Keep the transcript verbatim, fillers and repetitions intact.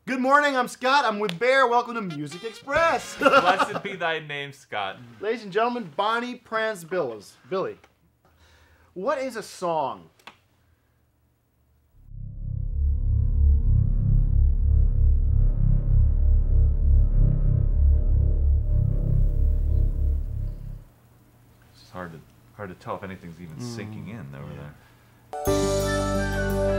Good morning, I'm Scott. I'm with Bear. Welcome to Music Express. Blessed be thy name, Scott. Ladies and gentlemen, Bonnie Prance Billis. Billy, what is a song? It's hard to hard to tell if anything's even mm. sinking in over there.